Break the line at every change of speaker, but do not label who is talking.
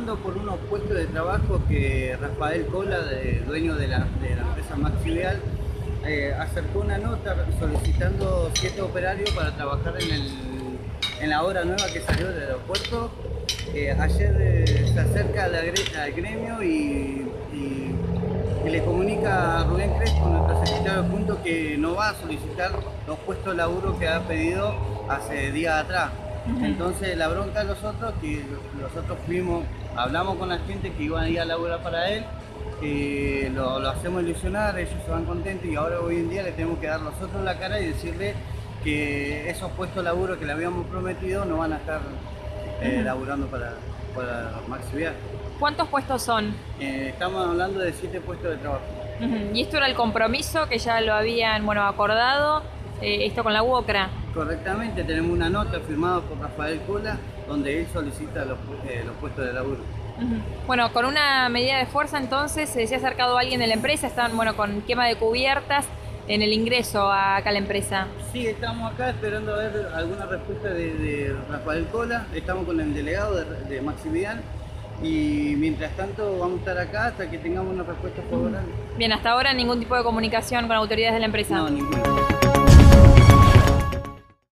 preguntando por unos puestos de trabajo que Rafael Cola, dueño de la empresa Maxivial, acercó una nota solicitando 7 operarios para trabajar en la obra nueva que salió del aeropuerto. Ayer se acerca al gremio y le comunica a Rubén Crespo, nuestro secretario adjunto, que no va a solicitar los puestos de laburo que ha pedido hace días atrás. Entonces la bronca de nosotros, que nosotros hablamos con la gente que iban a ir a laburar para él, lo hacemos ilusionar, ellos se van contentos y ahora hoy en día le tenemos que dar nosotros la cara y decirle que esos puestos de laburo que le habíamos prometido no van a estar laburando para Maxivial.
¿Cuántos puestos son?
Estamos hablando de 7 puestos de trabajo.
Y esto era el compromiso que ya lo habían, bueno, acordado, esto con la UOCRA.
Correctamente, tenemos una nota firmada por Rafael Cola donde él solicita los puestos de laburo.
Bueno, con una medida de fuerza entonces se ha acercado alguien de la empresa, están, bueno, con quema de cubiertas en el ingreso acá a la empresa.
Sí, estamos acá esperando a ver alguna respuesta de Rafael Cola, estamos con el delegado de Maxivial y mientras tanto vamos a estar acá hasta que tengamos una respuesta favorable.
Bien, hasta ahora ningún tipo de comunicación con autoridades de la empresa.
No, ninguna.